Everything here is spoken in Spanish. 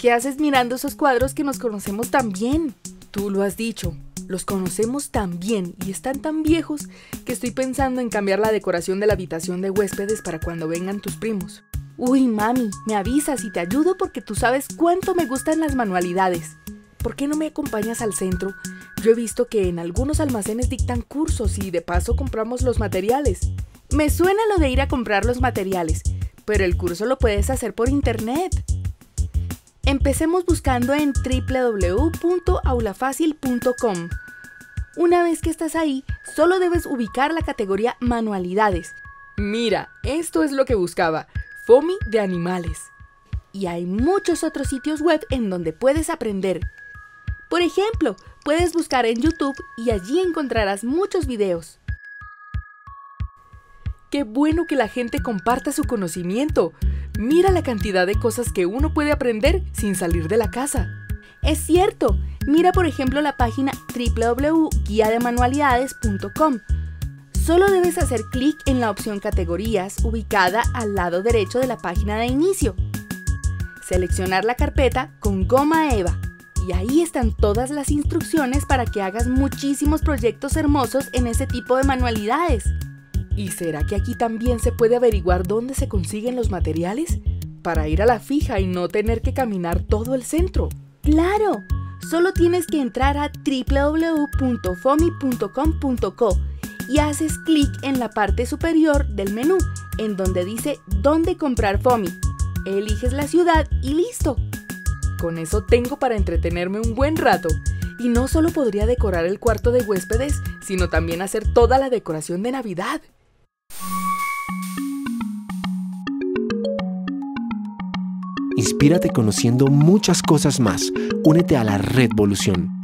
¿Qué haces mirando esos cuadros que nos conocemos tan bien? Tú lo has dicho, los conocemos tan bien y están tan viejos que estoy pensando en cambiar la decoración de la habitación de huéspedes para cuando vengan tus primos. Uy, mami, me avisas y te ayudo porque tú sabes cuánto me gustan las manualidades. ¿Por qué no me acompañas al centro? Yo he visto que en algunos almacenes dictan cursos y de paso compramos los materiales. Me suena lo de ir a comprar los materiales, pero el curso lo puedes hacer por internet. Empecemos buscando en www.aulafacil.com. Una vez que estás ahí, solo debes ubicar la categoría Manualidades. Mira, esto es lo que buscaba, FOMI de animales. Y hay muchos otros sitios web en donde puedes aprender. Por ejemplo, puedes buscar en YouTube y allí encontrarás muchos videos. ¡Qué bueno que la gente comparta su conocimiento! Mira la cantidad de cosas que uno puede aprender sin salir de la casa. Es cierto, mira por ejemplo la página www.guiademanualidades.com. Solo debes hacer clic en la opción Categorías ubicada al lado derecho de la página de inicio. Seleccionar la carpeta con goma eva y ahí están todas las instrucciones para que hagas muchísimos proyectos hermosos en ese tipo de manualidades. ¿Y será que aquí también se puede averiguar dónde se consiguen los materiales? Para ir a la fija y no tener que caminar todo el centro. ¡Claro! Solo tienes que entrar a www.fomi.com.co y haces clic en la parte superior del menú, en donde dice ¿Dónde comprar FOMI? Eliges la ciudad y ¡listo! Con eso tengo para entretenerme un buen rato. Y no solo podría decorar el cuarto de huéspedes, sino también hacer toda la decoración de Navidad. Inspírate conociendo muchas cosas más. Únete a la Redvolución.